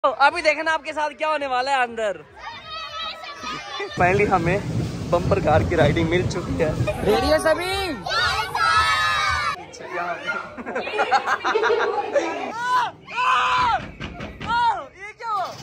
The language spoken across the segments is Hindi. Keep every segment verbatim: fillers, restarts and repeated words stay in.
अभी देखना आपके साथ क्या होने वाला है अंदर। फाइनली हमें बम्पर कार की राइडिंग मिल चुकी है। रेडी है सभी? ये क्या हुआ?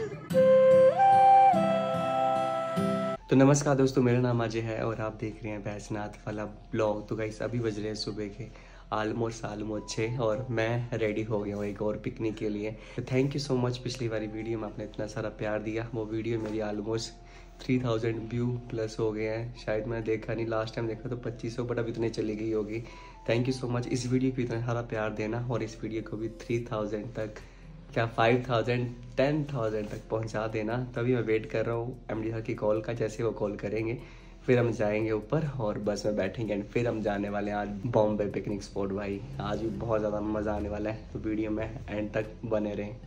तो नमस्कार दोस्तों, मेरा नाम अजय है और आप देख रहे हैं बैजनाथ वाला ब्लॉग। तो गाइस अभी बज रहे हैं सुबह के आलमोस्ट आलमोस्ट छः और मैं रेडी हो गया हूँ एक और पिकनिक के लिए। तो थैंक यू सो मच, पिछली वाली वीडियो में आपने इतना सारा प्यार दिया। वो वीडियो मेरी almost three thousand view plus हो गए हैं। शायद मैंने देखा नहीं, लास्ट टाइम देखा तो पच्चीस सौ, बट अब इतने चली गई होगी। थैंक यू सो मच, इस वीडियो को इतना सारा प्यार देना और इस वीडियो को भी थ्री थाउजेंड तक, क्या फाइव थाउजेंड टेन थाउजेंड तक पहुंचा देना। तभी मैं वेट कर रहा हूँ एमडी सर की कॉल का। जैसे वो कॉल करेंगे फिर हम जाएंगे ऊपर और बस में बैठेंगे एंड फिर हम जाने वाले हैं आज बॉम्बे पिकनिक स्पॉट। भाई आज भी बहुत ज़्यादा मज़ा आने वाला है, तो वीडियो में एंड तक बने रहें।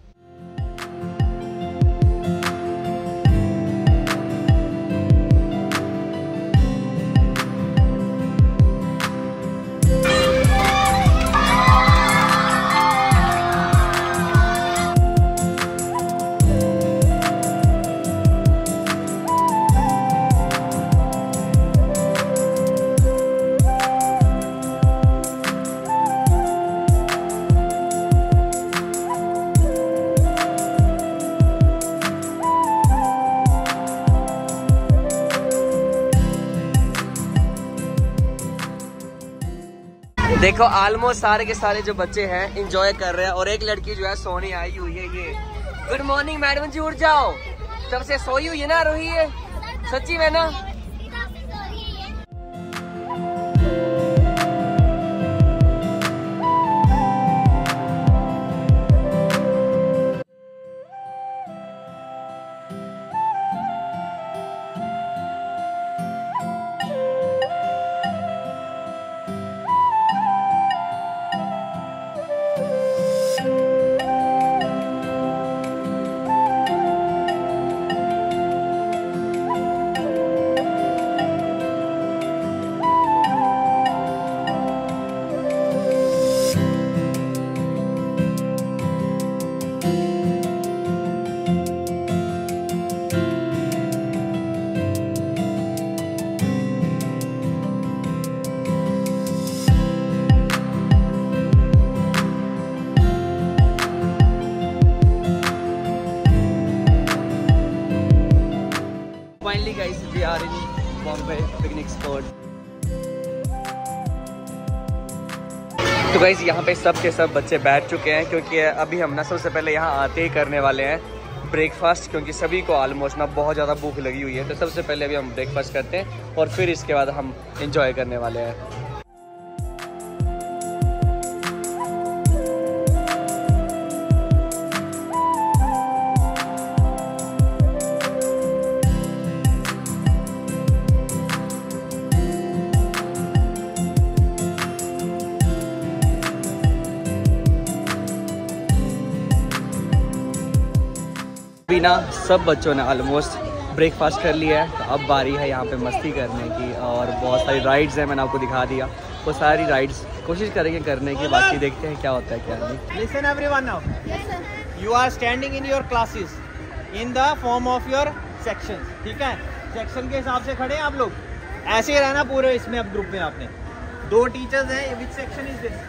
देखो ऑलमोस्ट सारे के सारे जो बच्चे हैं एंजॉय कर रहे हैं और एक लड़की जो है सोने आई हुई है। ये गुड मॉर्निंग मैडम जी, उठ जाओ, सबसे सोई हुई है ना रोही है, सच्ची में ना। Finally guys, we are in Bombay picnic spot. तो गाइस यहाँ पे सब के सब बच्चे बैठ चुके हैं क्योंकि अभी हम ना सबसे पहले यहाँ आते ही करने वाले हैं ब्रेकफास्ट, क्योंकि सभी को ऑलमोस्ट ना बहुत ज़्यादा भूख लगी हुई है। तो सबसे पहले अभी हम ब्रेकफास्ट करते हैं और फिर इसके बाद हम इंजॉय करने वाले हैं। ना सब बच्चों ने ऑलमोस्ट ब्रेकफास्ट कर लिया है। तो अब बारी है यहाँ पे मस्ती करने की और बहुत सारी राइड्स हैं, मैंने आपको दिखा दिया। वो सारी राइड्स कोशिश करेंगे करने की, बाकी देखते हैं क्या होता है क्या नहीं। Listen everyone, now you are standing in your classes in the form of your section, ठीक है? सेक्शन के हिसाब से खड़े हैं आप लोग, ऐसे ही रहना पूरे इसमें। अब ग्रुप में आपने दो टीचर्स हैं, विच सेक्शन इज दिस?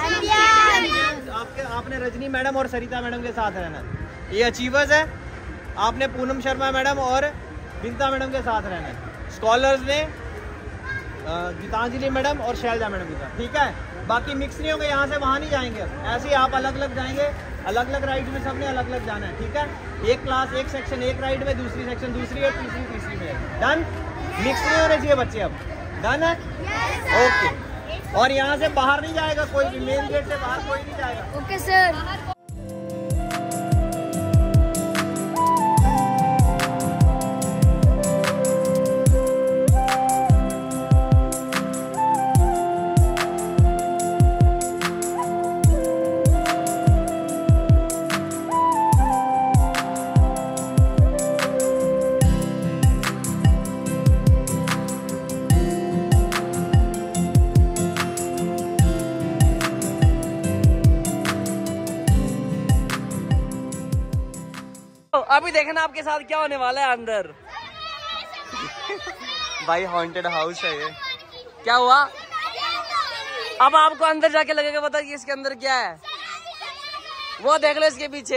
आपके आपने रजनी मैडम और सरिता मैडम के साथ रहना। ये अचीवर्स है, आपने पूनम शर्मा मैडम और बिंता मैडम के साथ रहना है। स्कॉलर्स ने गीतांजलि मैडम और शैलजा मैडम के साथ, ठीक है? बाकी मिक्स नहीं होंगे, यहाँ से वहाँ नहीं जाएंगे। ऐसे ही आप अलग अलग जाएंगे, अलग अलग राइड में सबने अलग अलग जाना है, ठीक है? एक क्लास एक सेक्शन एक राइड में, दूसरी सेक्शन दूसरी और तीसरी तीसरी में। डन? मिक्स नहीं होने चाहिए बच्चे। अब डन है? ओके। और यहाँ से बाहर नहीं जाएगा कोई भी, मेन गेट से बाहर कोई नहीं जाएगा। Okay sir. अभी देखना आपके साथ क्या होने वाला है अंदर। भाई हॉन्टेड हाउस है ये। क्या हुआ? अब आपको अंदर जाके लगेगा पता कि इसके अंदर क्या है। वो देख लो इसके पीछे,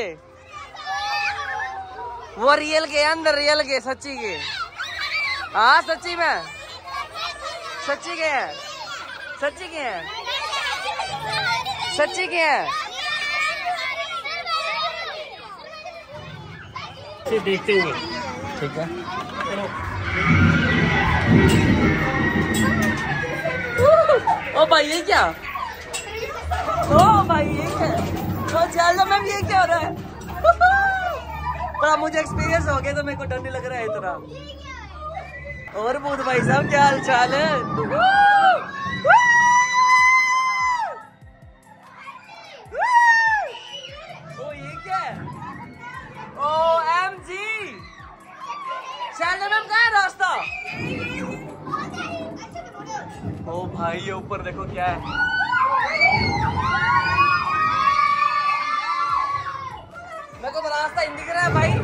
वो रियल के अंदर, रियल के, सच्ची के। हाँ सच्ची में, सच्ची के है, सच्ची के है, सच्ची के है। देखते हुए ठीक है। ओ भाई ये क्या? ओ भाई ये क्या? ओ चलो मैम ये क्या हो रहा है? पर मुझे एक्सपीरियंस हो गया तो मेरे को डर नहीं लग रहा है इतना। और बहुत भाई साहब क्या हाल चाल है? ओ ये क्या है? ओ एम जी चलो मैम कहाँ है रास्ता? ओ भाई ये ऊपर देखो क्या है। मेरे को तो रास्ता ही दिख रहा है भाई।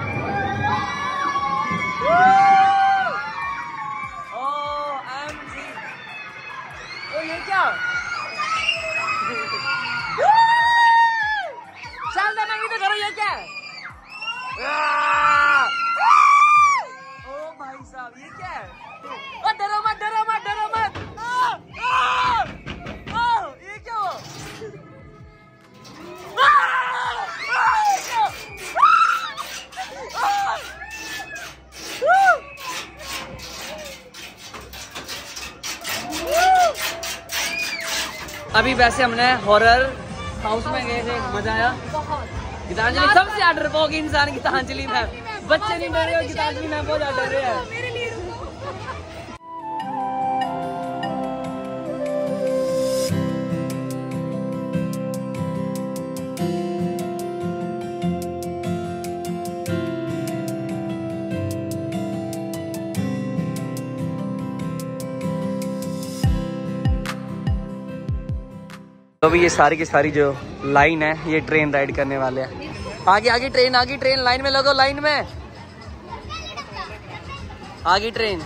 ओ एम जी, ओ ये क्या? चल दे मैं इधर करो, ये क्या है? ओ भाई साहब ये क्या है? ओ डरो मत, डरो मत, डरो मत। ये क्या हुआ? अभी वैसे हमने हॉरर हाउस में गए थे, मजा आया। गीतांजलि सबसे ज्यादा डरपोक इंसान गीतांजलि मैम। बच्चे नहीं डर रहे हो, गीतांजलि मैम बहुत ज्यादा डर रहे हैं। तो अभी ये सारी की सारी जो लाइन है ये ट्रेन राइड करने वाले हैं। आगे आगे ट्रेन, आगे ट्रेन, लाइन में लगो, लाइन में आगे ट्रेन।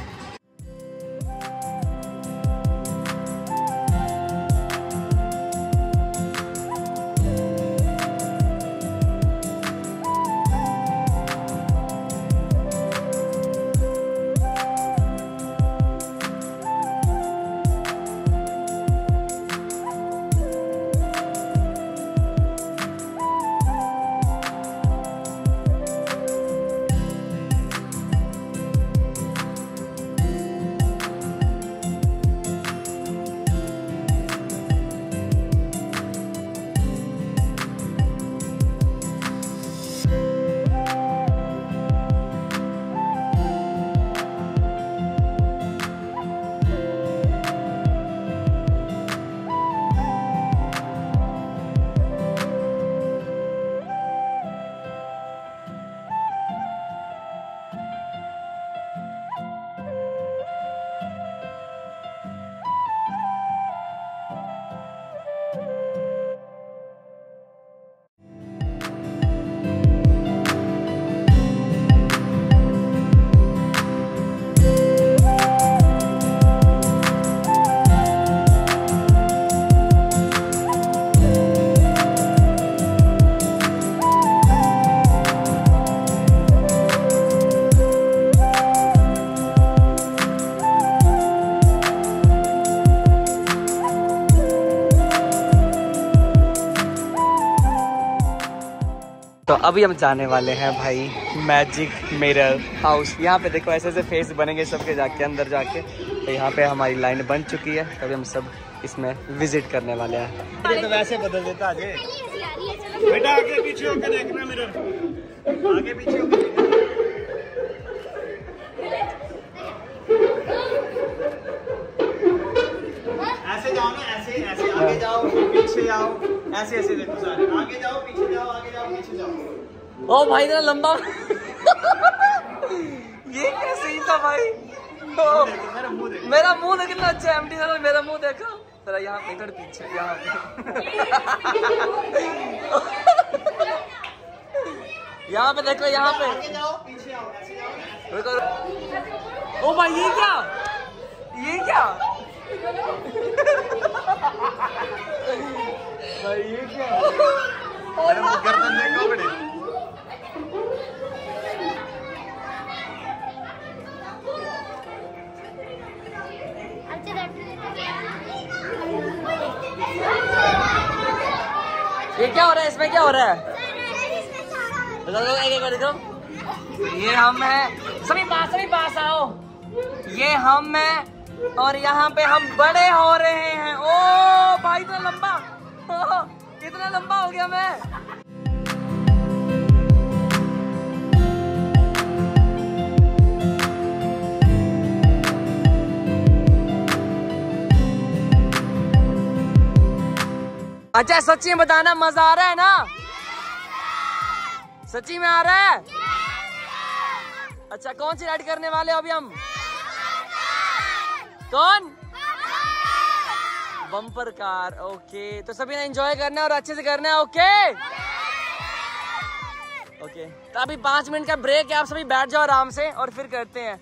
तो अभी हम जाने वाले हैं भाई मैजिक मिरर हाउस। यहाँ पे देखो ऐसे ऐसे फेस बनेंगे सबके जाके अंदर जाके। तो यहाँ पे हमारी लाइन बन चुकी है, तभी हम सब इसमें विजिट करने वाले हैं। ये तो वैसे बदल देता अजय। बेटा आगे पीछे होकर देखना मिरर, आगे पीछे होकर। ऐसे जाओ ना, ऐसे ऐसे आगे जाओ पीछे आओ, ऐसे ऐसे देखो सारे, आगे जाओ पीछे जाओ, आगे जाओ पीछे जाओ। ओ भाई इतना लंबा ये क्या सीन था भाई। तो मेरा मुंह देखो, मेरा मुंह देखना अच्छा है एमडी सर, मेरा मुंह देखो जरा यहाँ पे, इधर पीछे यहाँ पे। यहाँ पे देखो, यहाँ पे आगे जाओ, पीछे आओ, ऐसे जाओ। ओ भाई ये क्या, ये क्या भाई ये क्या, अरे वो गर्दन देखो बड़े। ये क्या हो रहा है, इसमें क्या हो रहा है? एक एक देखो, ये हम है, सभी पास सभी पास आओ, ये हम है और यहाँ पे हम बड़े हो रहे हैं। ओ भाई इतना लंबा, ओ, कितना लंबा हो गया मैं। अच्छा सच्ची में बताना, मजा आ रहा है ना? सच्ची में आ रहा है? अच्छा कौन सी राइड करने वाले हो अभी हम? कौन? Bumper car. ओके, तो सभी ने एंजॉय करना है और अच्छे से करना है। ओके ओके, तो अभी पांच मिनट का ब्रेक है, आप सभी बैठ जाओ आराम से और फिर करते हैं।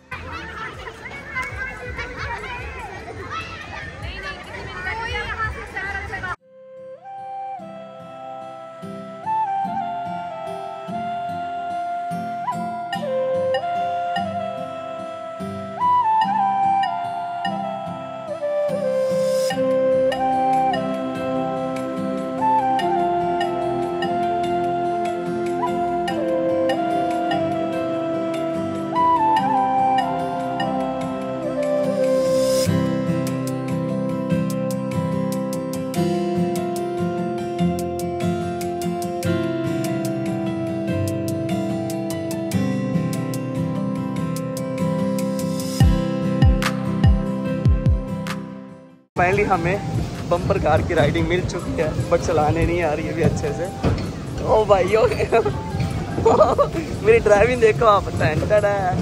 फाइनली हमें बम्पर कार की राइडिंग मिल चुकी है, बट चलाने नहीं आ रही है अभी अच्छे से। ओ भाई ओ मेरी ड्राइविंग देखो आप, टेंटेड है।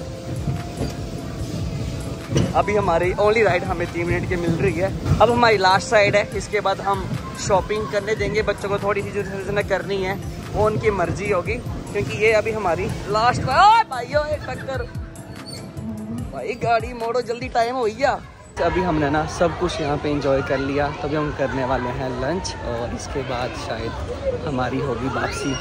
अभी हमारी ओनली राइड हमें तीन मिनट की मिल रही है। अब हमारी लास्ट राइड है, इसके बाद हम शॉपिंग करने देंगे बच्चों को। थोड़ी सी जो करनी है वो उनकी मर्जी होगी, क्योंकि ये अभी हमारी लास्ट। भाई ओ टक्कर, भाई गाड़ी मोड़ो जल्दी, टाइम हो गया। अभी हमने ना सब कुछ यहाँ पे एंजॉय कर लिया, तभी हम करने वाले हैं लंच और इसके बाद शायद हमारी होगी वापसी।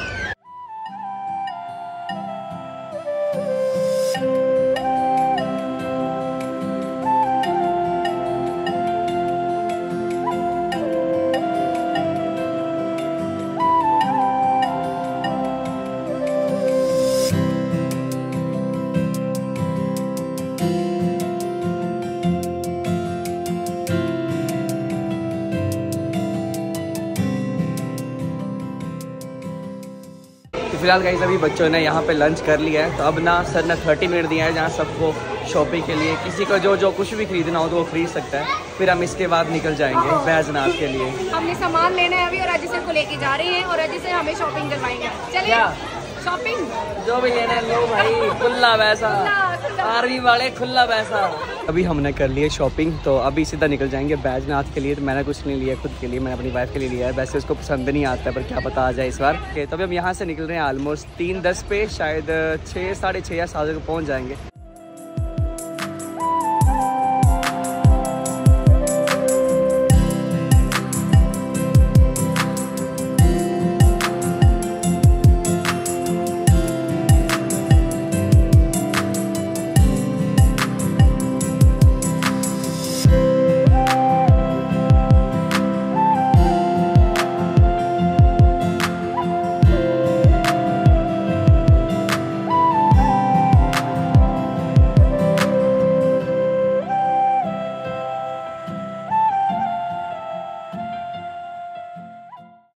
फिलहाल गाइस अभी बच्चों ने यहाँ पे लंच कर लिया है, तो अब ना सर ने थर्टी मिनट दिया है जहाँ सबको शॉपिंग के लिए, किसी को जो जो कुछ भी खरीदना हो तो वो खरीद सकता है। फिर हम इसके बाद निकल जाएंगे बैजनाथ के लिए। हमने सामान लेना है अभी और अजय सर को लेके जा रहे हैं और अजय सर हमें शॉपिंग करवाएंगे। चलिए शॉपिंग जो भी लेना है लो भाई, खुला पैसा, आर्मी वाले खुला पैसा। अभी हमने कर लिए शॉपिंग, तो अभी सीधा निकल जाएंगे बैजनाथ के लिए। तो मैंने कुछ नहीं लिया खुद के लिए, मैंने अपनी वाइफ के लिए लिया है। वैसे उसको पसंद नहीं आता है, पर क्या पता आ जाए इस बार। तो अभी हम यहाँ से निकल रहे हैं ऑलमोस्ट तीन दस पे, शायद छः साढ़े छः या सात बजे को पहुँच जाएंगे।